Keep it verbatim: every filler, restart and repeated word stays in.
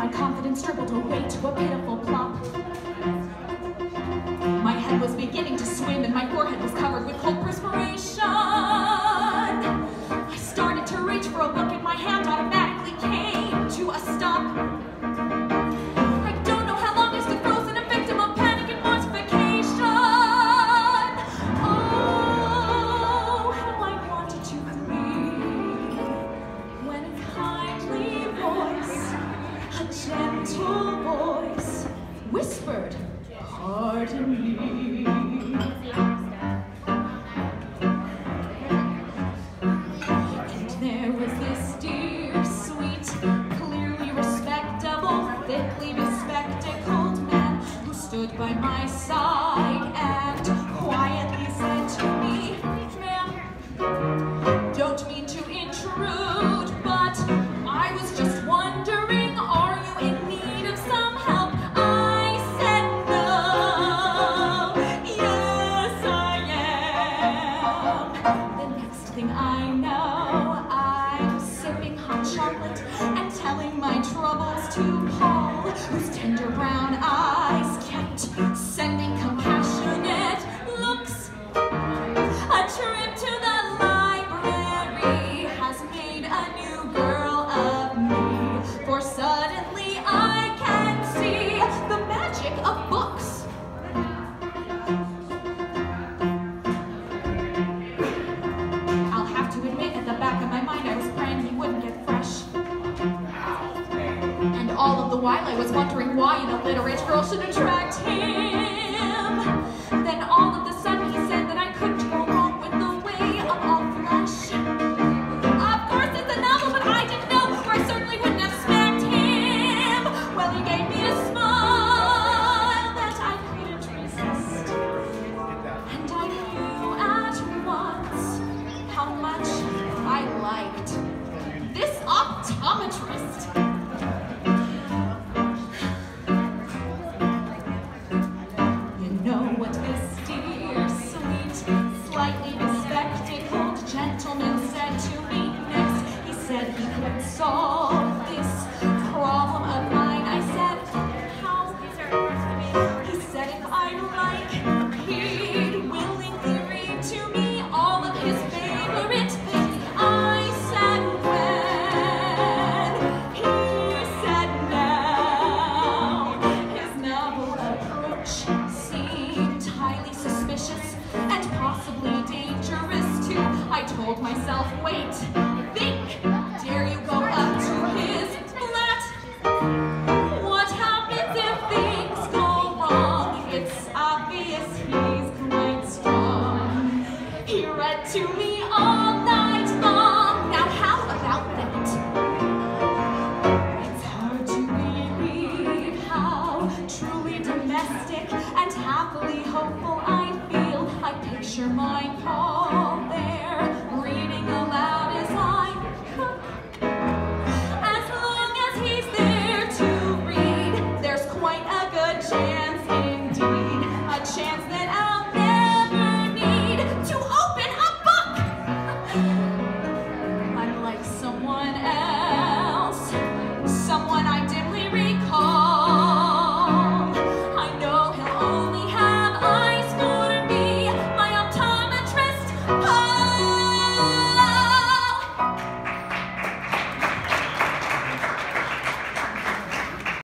my confidence dribbled away to a pitiful plop. My head was beginning to swim and my forehead was covered with cold perspiration. I started to reach for a book and my hand automatically came to a stop. I don't know how long I stood frozen, a victim of panic and mortification. Oh, how I wanted to breathe when a kindly voice, a gentle voice, whispered, "Pardon me." And there was this dear, sweet, clearly respectable, thickly bespectacled man who stood by my side and quietly said to me, "Ma'am, don't mean to intrude, but I was just wondering, are you in need of some help?" I said no. Yes, I am. The next thing I know, I'm sipping hot chocolate and telling my troubles to Paul, whose tender brown eyes kept sending compassionate looks. A trip to the library has made a new girl of me, for suddenly I can see the magic of books. I'll have to admit, at the back of my mind, I was praying he wouldn't get fresh. And all of the while I was wondering why an illiterate girl should attract him. Then all of a sudden he said that I couldn't go wrong with the way of all flesh. Of course it's a novel, but I didn't know, or I certainly wouldn't have smacked him. Well, he gave me a smile that I couldn't resist. And I knew at once how much I liked this optometrist. You know what this dear, sweet, slightly bespectacled gentleman said to me next? He said he could solve this problem of mine. I said, how? He said if I'd like, he'd willingly read to me all of his favorite things. I said when. He said now. His novel approach seemed highly suspicious and possibly dangerous too. I told myself, wait, think, dare you go up to his flat? What happens if things go wrong? It's obvious he's quite strong. He read to me all night long. Now how about that? It's hard to believe how truly domestic and happily hopeful I feel. I picture my Paul